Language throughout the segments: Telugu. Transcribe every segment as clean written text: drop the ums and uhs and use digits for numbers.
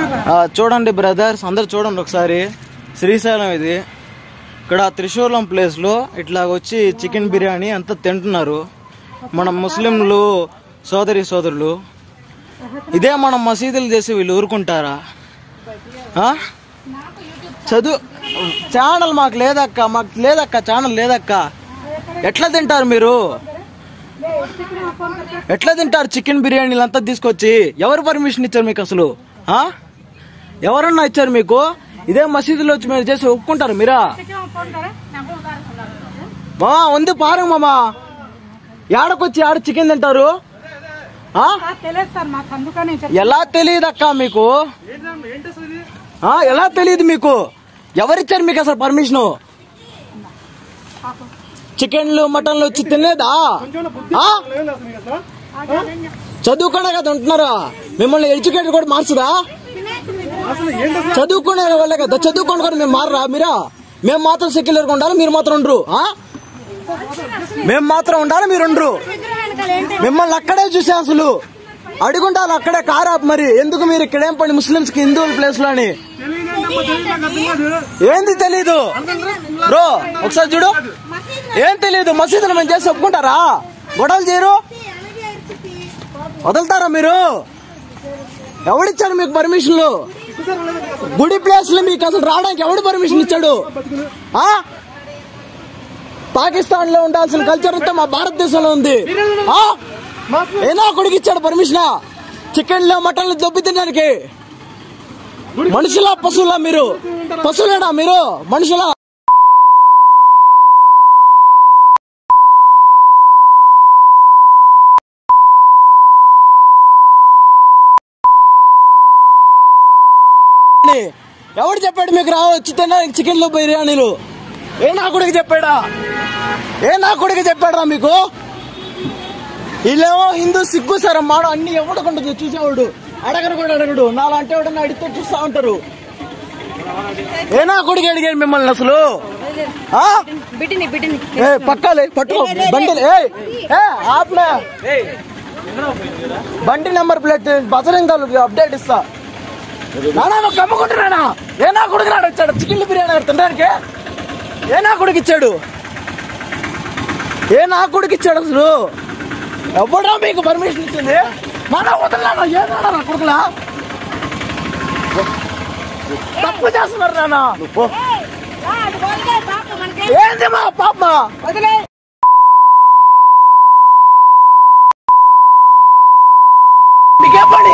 చూడండి బ్రదర్స్, అందరు చూడండి ఒకసారి. శ్రీశైలం ఇది. ఇక్కడ త్రిశూలం ప్లేస్ లో ఇట్లా వచ్చి చికెన్ బిర్యానీ అంతా తింటున్నారు మన ముస్లింలు సోదరులు. ఇదే మనం మసీదులు చేసి వీళ్ళు ఊరుకుంటారా? చదువు ఛానల్ మాకు లేదక్క ఛానల్ లేదక్క. ఎట్లా తింటారు మీరు? ఎట్లా తింటారు చికెన్ బిర్యానీలు అంతా తీసుకొచ్చి? ఎవరు పర్మిషన్ ఇచ్చారు మీకు అసలు? ఎవరన్నా ఇచ్చారు మీకు? ఇదే మసీదులో వచ్చి మీరు చేసి ఒప్పుకుంటారు మీరా? మామా ఉంది పారంగ మామా, ఏడకొచ్చి ఆడ చికెన్ తింటారు? ఎలా తెలియదక్క మీకు? ఎలా తెలియదు మీకు? ఎవరిచ్చారు మీకు అసలు పర్మిషను? చికెన్లు మటన్లు వచ్చి తినేదా? చదువుకునే కదా ఉంటున్నారా? మిమ్మల్ని ఎడ్యుకేటర్ కూడా మార్చదా? చదువుకునే వాళ్ళే కదా, చదువుకోండి కూడా మేము మారరా మీరా? మేము మాత్రం సెక్యులర్గా ఉండాలి, మీరు మాత్రం ఉండరు. మేము మాత్రం ఉండాలి, మీరు ఉండరు. మిమ్మల్ని అక్కడే చూసే అసలు అడుగుంటారు అక్కడే కారా. మరి ఎందుకు మీరు ఇక్కడేం పని ముస్లింస్ కి హిందువుల ప్లేస్ లో అని? ఏంది తెలీదు బ్రో? ఒకసారి చూడు, ఏం తెలీదు. మసీదులు మేము చేసి ఒప్పుకుంటారా? గొడవలు చేయరు, వదులుతారా మీరు? ఎవడిచ్చాడు మీకు పర్మిషన్లు? గుడి ప్లేస్ లో మీకు అసలు రావడానికి ఎవడు పర్మిషన్ ఇచ్చాడు? పాకిస్తాన్ లో ఉండాల్సిన కల్చర్ అంతా మా భారతదేశంలో ఉంది. ఏనా కొడుకు ఇచ్చాడు పర్మిషన్ చికెన్లు మటన్లు దొబ్బి తినడానికి? మనుషులా పశువులా మీరు? పశువులేనా మీరు? మనుషులా? ఎవడు చెప్పాడు మీకు రావచ్చు తినడానికి చికెన్లు బిర్యానీలు? ఏ నా కొడుకు చెప్పాడా? మీకు? వీళ్ళేమో హిందూ సిగ్గు సార్ మాడ అన్ని ఎవడకుండదు చూసేవాడు, అడగడు. నాలంటే ఎవడన్నా అడిగితే చూస్తా ఉంటారు. ఏ నా కొడుకు అడిగాడు మిమ్మల్ని అసలు? పక్కాలే పట్టుకో బండి. ఆప్నా బండి నెంబర్ ప్లేట్ బజరంగాలు అప్డేట్ ఇస్తా. నానా కమ్ముకుంటున్నానా? ఏ నా కొడుకు నాడు వచ్చాడు చికెన్ బిర్యానీ తినడానికి? ఏ నా కొడుకు ఇచ్చాడు అసలు? ఎవడో మీకు పర్మిషన్ ఇచ్చింది? మన వదలనా? ఏనా కొడుకులా తప్పు చేస్తున్నారు నాన్న. ఏంది మా పాప? మీకే పని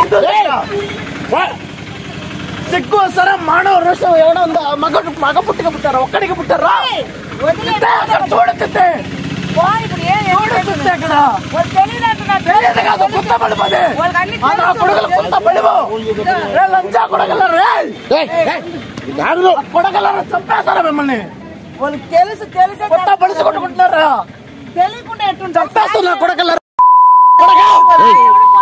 సిగ్గు సరే మానవ రోషం ఎవడో ఉందా? మగ పుట్టిక పుట్టారా? ఒక్కడికి పుట్టారా? చూడొచ్చే చంపేస్తారా మిమ్మల్ని? వాళ్ళు తెలుసు పలిసి కొట్టుకుంటున్నారా? తెలియకుండా చంపేస్తున్నా కొడకల్లారా.